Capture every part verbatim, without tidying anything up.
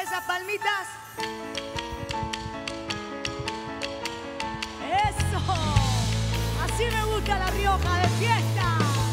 esas palmitas. Eso. Así me gusta La Rioja de fiesta.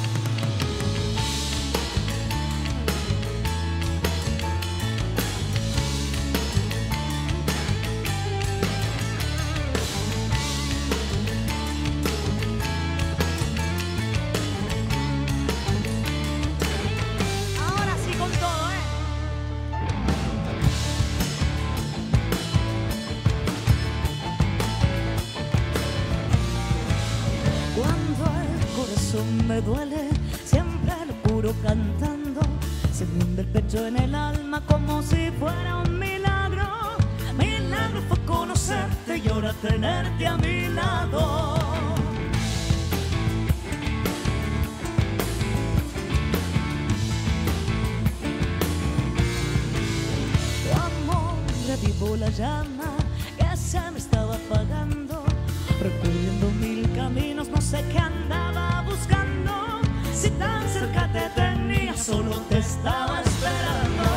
Me duele, siempre lo curo cantando. Se me hunde el pecho en el alma como si fuera un milagro. Milagro fue conocerte y ahora tenerte a mi lado. Tu amor revivo la llama que se me estaba apagando. Recorriendo mil caminos, no sé qué andaba buscando. Si tan cerca te tenía, solo te estaba esperando.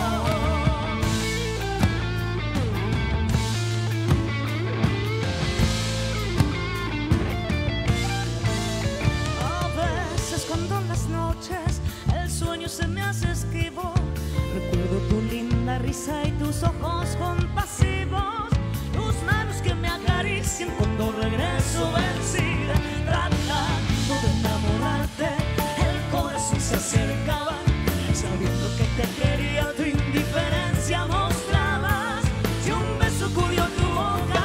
A veces cuando en las noches el sueño se me hace esquivo, recuerdo tu linda risa y tus ojos compasivos, tus manos que me acarician cuando regreso vencida, tratando de enamorarte. El corazón se acercaba, sabiendo que te quería, tu indiferencia mostrabas. Y un beso cubrió tu boca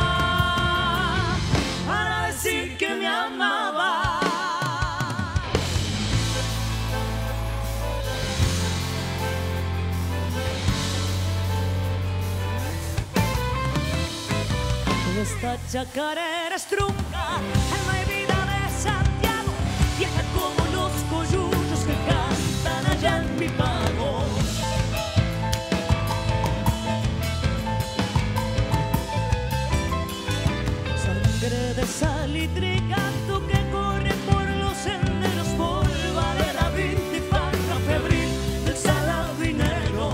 para decir que me amabas. Esta chacarera es trunca, alma y vida de Santiago, vieja como los coyullos que cantan allá en mi pago. Sangre de sal y tricanto que corre por los senderos, polva de la vintifanga febril del saladinero.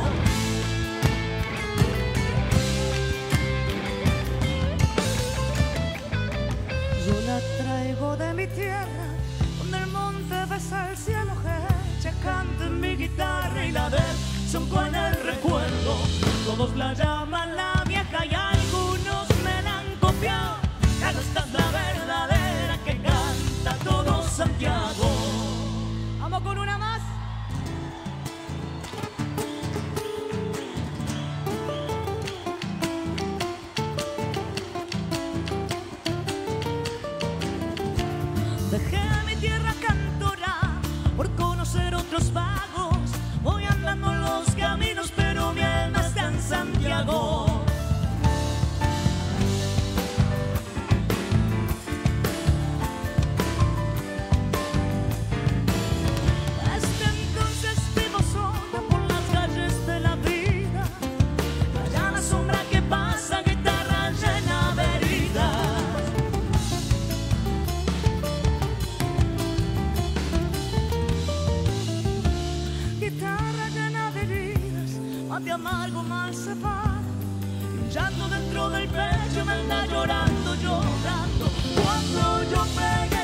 Yo la traigo de mi tierra, donde el monte besa el cielo, que canta en mi guitarra y la de él son con el recuerdo. Todos la llaman la vieja y algunos me la han copiado. Claro, esta es la verdadera que canta todo Santiago. Vamos con una más. Dejé mi tierra cantora por conocer otros vagos. Voy andando en los caminos, pero mi alma está en Santiago. Desde entonces vivo sola por las calles de la vida. Allá la sombra que pasa, guitarra llena de heridas. Guitarra llena de heridas, mate amargo mal cebado, hinchando dentro del pecho me anda llorando, llorando. Cuando yo pegué